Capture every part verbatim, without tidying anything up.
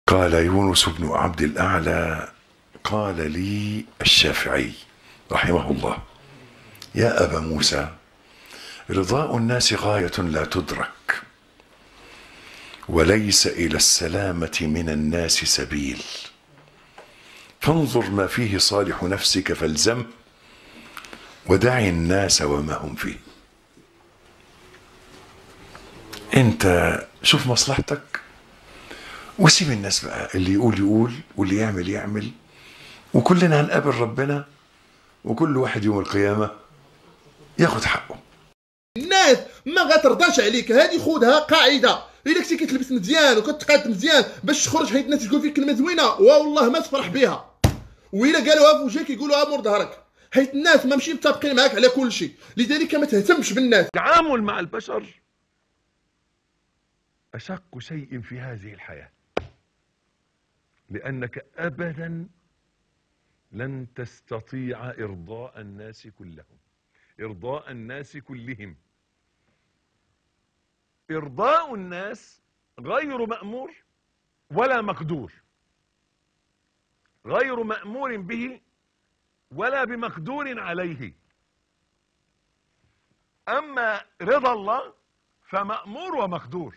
قال يونس بن عبد الأعلى قال لي الشافعي رحمه الله: يا أبا موسى، رضاء الناس غاية لا تدرك، وليس إلى السلامة من الناس سبيل، فانظر ما فيه صالح نفسك فالزمه، ودع الناس وما هم فيه. انت شوف مصلحتك وسيب الناس بقى، اللي يقول يقول واللي يعمل يعمل، وكلنا هنقابل ربنا، وكل واحد يوم القيامة ياخد حقه. الناس ما غترضاش عليك، هذه خذها قاعده. الا كنتي كتلبس مزيان وكتقاد مزيان باش تخرج حيت الناس تقول فيك كلمه زوينه والله ما تفرح بها، والا قالوها في وجهك يقولوها مور ظهرك، حيت الناس ما ماشي متفقين معاك على كل شيء، لذلك ما تهتمش بالناس. التعامل مع البشر أشق شيء في هذه الحياة، لأنك أبدا لن تستطيع إرضاء الناس كلهم، إرضاء الناس كلهم. إرضاء الناس غير مأمور ولا مقدور، غير مأمور به ولا بمقدور عليه. أما رضا الله فمأمور ومقدور.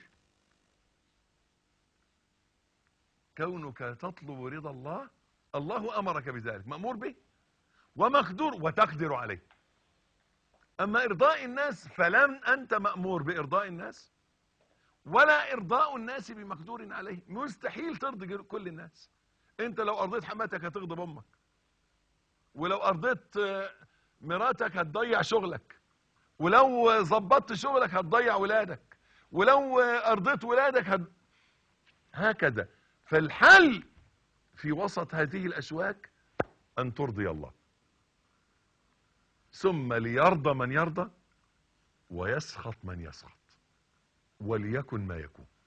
كونك تطلب رضا الله، الله أمرك بذلك، مأمور به ومقدور وتقدر عليه. أما إرضاء الناس فلم أنت مأمور بإرضاء الناس ولا إرضاء الناس بمقدور عليه. مستحيل ترضي كل الناس. أنت لو أرضيت حماتك هتغضب أمك، ولو أرضيت مراتك هتضيع شغلك، ولو ظبطت شغلك هتضيع ولادك، ولو أرضيت ولادك هت... هكذا. فالحل في وسط هذه الأشواك أن ترضي الله، ثم ليرضى من يرضى ويسخط من يسخط، وليكن ما يكون.